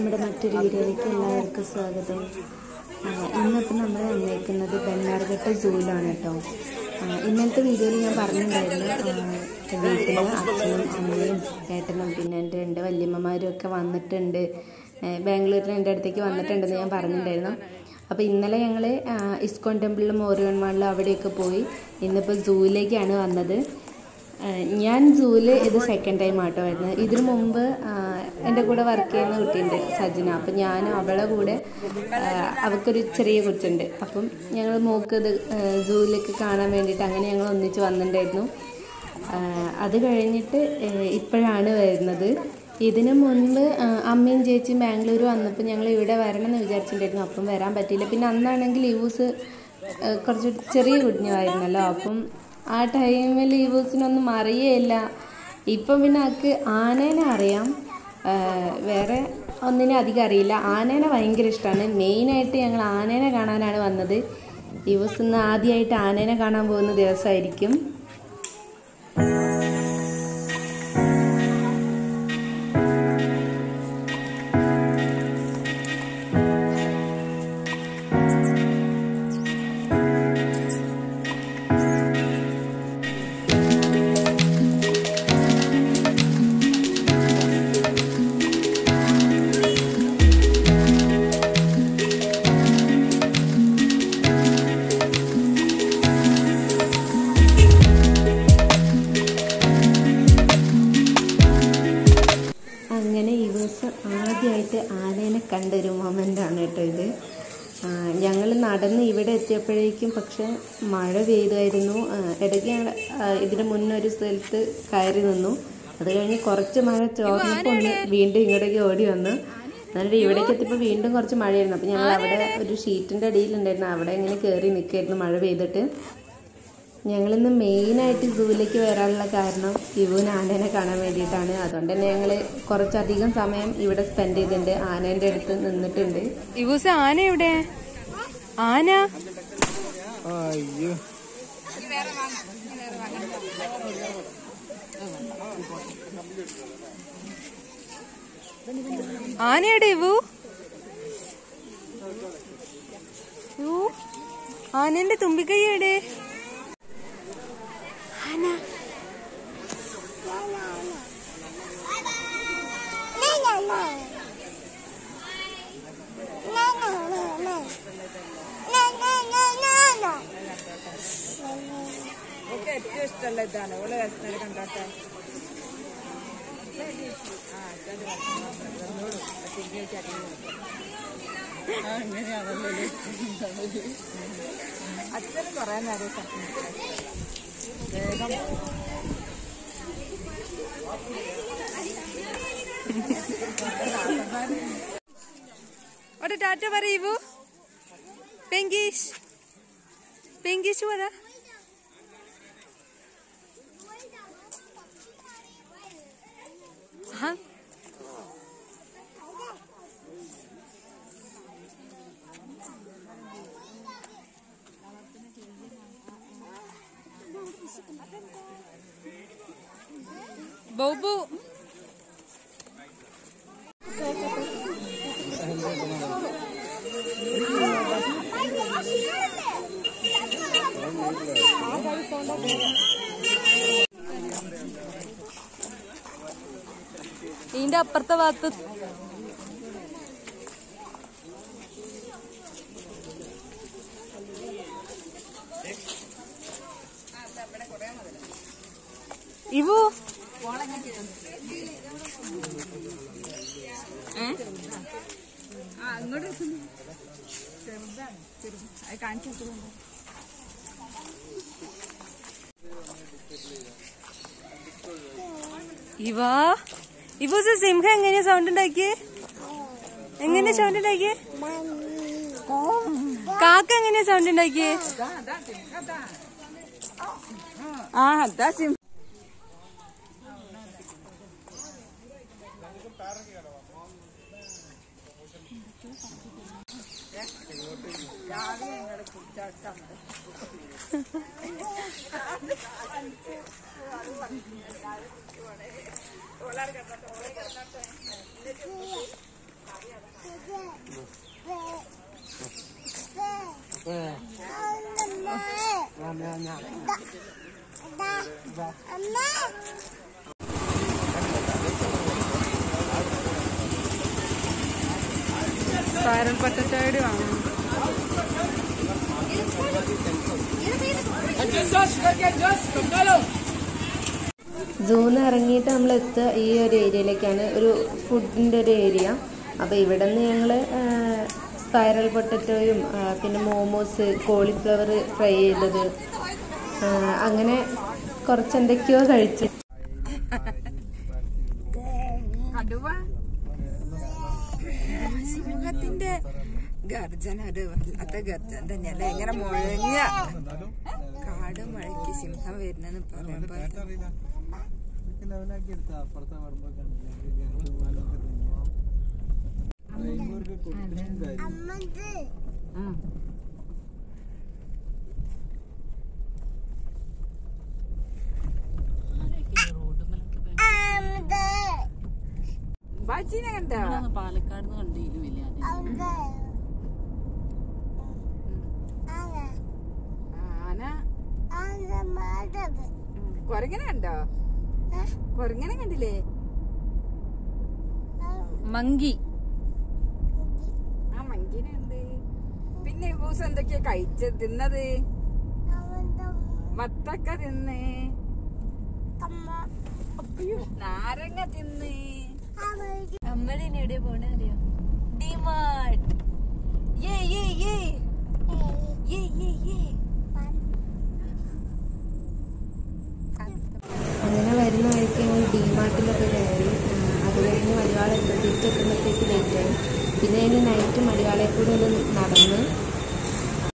നമ്മുടെ മറ്റൊരു വീഡിയോയിലേക്ക് എല്ലാവർക്കും സ്വാഗതം. ഇന്നിപ്പോൾ നമ്മൾ വന്നേക്കുന്നത് ബെന്നാർഘട്ട സൂയിലാണ് കേട്ടോ. ഇന്നലത്തെ വീഡിയോയിൽ ഞാൻ പറഞ്ഞിട്ടുണ്ടായിരുന്നു വീട്ടിൽ അച്ഛനും അമ്മയും ഏട്ടനും പിന്നെ എൻ്റെ 2 വല്യമ്മമാരും ഒക്കെ വന്നിട്ടുണ്ട്, ബാംഗ്ലൂരിൽ എൻ്റെ അടുത്തേക്ക് വന്നിട്ടുണ്ടെന്ന് ഞാൻ പറഞ്ഞിട്ടുണ്ടായിരുന്നു. അപ്പോൾ ഇന്നലെ ഞങ്ങൾ ഇസ്കോൺ ടെമ്പിളിലും ഓറിയോൺ മാളിലും അവിടെയൊക്കെ പോയി. ഇന്നിപ്പോൾ സൂയിലേക്കാണ് വന്നത്. ഞാൻ സൂവിൽ ഇത് സെക്കൻഡ് ടൈം ആട്ടോ വരുന്നത്. ഇതിനു മുമ്പ് എൻ്റെ കൂടെ വർക്ക് ചെയ്യുന്ന കുട്ടിയുണ്ട് സജിന. അപ്പം ഞാൻ അവളെ കൂടെ അവൾക്കൊരു ചെറിയ കൊച്ചുണ്ട്. അപ്പം ഞങ്ങൾ മോക്കത് സൂവിലേക്ക് കാണാൻ വേണ്ടിയിട്ട് അങ്ങനെ ഞങ്ങൾ ഒന്നിച്ച് വന്നിട്ടുണ്ടായിരുന്നു. അത് കഴിഞ്ഞിട്ട് ഇപ്പോഴാണ് വരുന്നത്. ഇതിനു മുൻപ് അമ്മയും ചേച്ചിയും ബാംഗ്ലൂർ വന്നപ്പോൾ ഞങ്ങൾ ഇവിടെ വരണമെന്ന് വിചാരിച്ചിട്ടുണ്ടായിരുന്നു. അപ്പം വരാൻ പറ്റിയില്ല. പിന്നെ അന്നാണെങ്കിൽ ലീവ്സ് കുറച്ച് ചെറിയ കുഞ്ഞായിരുന്നല്ലോ. അപ്പം ആ ടൈമിൽ ഈ ബൂസിനൊന്നും അറിയേയില്ല. ഇപ്പം പിന്നെ ആൾക്ക് ആനേനെ അറിയാം, വേറെ ഒന്നിനെ അധികം അറിയില്ല. ആനേനെ ഭയങ്കര ഇഷ്ടമാണ്. മെയിനായിട്ട് ഞങ്ങൾ ആനേനെ കാണാനാണ് വന്നത്. ഈ ബൂസ് ഇന്ന് ആദ്യമായിട്ട് ആനേനെ കാണാൻ പോകുന്ന ദിവസമായിരിക്കും. അങ്ങനെ ഈ ദിവസം ആദ്യമായിട്ട് ആനേനെ കണ്ടൊരു മൊമെൻ്റാണ് കേട്ടോ ഇത്. ഞങ്ങൾ നടന്ന് ഇവിടെ എത്തിയപ്പോഴേക്കും പക്ഷെ മഴ പെയ്തായിരുന്നു. ഇടയ്ക്ക് ഞങ്ങൾ ഇതിന് മുന്നൊരു സ്ഥലത്ത് കയറി നിന്നു. അത് കഴിഞ്ഞ് കുറച്ച് മഴ ചോർന്നപ്പോൾ ഒന്ന് വീണ്ടും ഇങ്ങോട്ടേക്ക് ഓടി വന്നു. എന്നിട്ട് ഇവിടേക്ക് എത്തിയപ്പോൾ വീണ്ടും കുറച്ച് മഴയായിരുന്നു. അപ്പോൾ ഞങ്ങൾ അവിടെ ഒരു ഷീറ്റിൻ്റെ അടിയിലുണ്ടായിരുന്നു, അവിടെ ഇങ്ങനെ കയറി നിൽക്കായിരുന്നു മഴ പെയ്തിട്ട്. ഞങ്ങളിന്ന് മെയിനായിട്ട് സൂവിലേക്ക് വരാനുള്ള കാരണം ഇവുവിന് ആനേനെ കാണാൻ വേണ്ടിയിട്ടാണ്. അതുകൊണ്ട് തന്നെ ഞങ്ങൾ കുറച്ചധികം സമയം ഇവിടെ സ്പെൻഡ് ചെയ്തിട്ടുണ്ട്, ആനേൻ്റെ അടുത്ത് നിന്നിട്ടുണ്ട്. ഇവൂസ് ആന എവിടെ? ആന ആനയുടെ ഇവു ആനന്റെ തുമ്പിക്കൈയുടെ ഏറ്റവും ഇഷ്ടമല്ല ഇതാണ്. ഓള് രസനേരം കണ്ടാട്ടെ. അങ്ങനെയാണല്ലോ അച്ഛനും കുറേ നേരം വേഗം ഒരു ടാറ്റ പറയൂ. പെങ്കീഷ് പെങ്കീഷ് പറ. ബോബു ഇതിന്റെ അപ്പുറത്തെ ഭാഗത്ത് ഇവു അങ്ങോട്ട് ചെറുതാണ്, അത് കാണിച്ചു. ഇവാ ഇവൂസ് സിംഹം എങ്ങനെയാ സൗണ്ട് ഉണ്ടാക്കിയേ? എങ്ങനെയാ സൗണ്ട് ഉണ്ടാക്കിയേ? കാക്ക എങ്ങനെയാ സൗണ്ട് ഉണ്ടാക്കിയേ? ആ അതാ സിംഹം. സ്പൈറൽ പൊട്ടറ്റോയുടെ വാങ്ങണം. സൂന്ന് ഇറങ്ങിയിട്ട് നമ്മൾ എത്തുക ഈ ഒരു ഏരിയയിലേക്കാണ്, ഒരു ഫുഡിൻ്റെ ഒരു ഏരിയ. അപ്പോൾ ഇവിടെ നിന്ന് ഞങ്ങൾ സ്പൈറൽ പൊട്ടറ്റോയും പിന്നെ മോമോസ്, കോളിഫ്ലവർ ഫ്രൈ ചെയ്തത്, അങ്ങനെ കുറച്ച് എന്തൊക്കെയോ കഴിച്ചു. സിംഹത്തിന്റെ ഗർജന ഒരു വല്ലാത്ത ഗർജന തന്നെയല്ലേ. ഇങ്ങനെ മുഴങ്ങിയ കാട് മഴയ്ക്ക് സിംഹം വരുന്നെന്ന് പറയുമ്പോ ബാച്ചിനെ കണ്ടോ? പാലക്കാട് കണ്ടിരുന്നില്ല. ആന കൊരങ്ങനെ കണ്ടോ? കൊരങ്ങനെ കണ്ടില്ലേ? മങ്കി. ആ മങ്കിനെ ഉണ്ട്. പിന്നെ പൂസ് എന്തൊക്കെയാ തിന്നത്? വത്തക്ക തിന്ന്, നാരങ്ങ തിന്ന്. നമ്മളിനി എവിടെ പോണ അറിയോ? ഡിമാർട്ട്. അങ്ങനെ വരുന്ന വഴിക്ക് ഞങ്ങൾ ഡിമാർട്ടിലൊക്കെ കയറി. അത് കഴിഞ്ഞ് മലയാളം തിരിച്ചെത്തുമ്പോഴത്തേക്ക് ലേറ്റായി. പിന്നെ ഞങ്ങൾ നൈറ്റ് മലയാളത്തിൽ കൂടെ ഒന്ന് നടന്ന്